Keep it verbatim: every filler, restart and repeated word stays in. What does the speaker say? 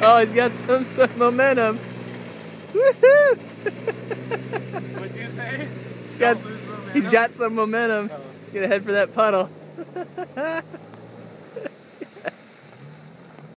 Oh, he's got some, some momentum. Woohoo! What'd you say? He's got, he's got some momentum. He's gonna head for that puddle.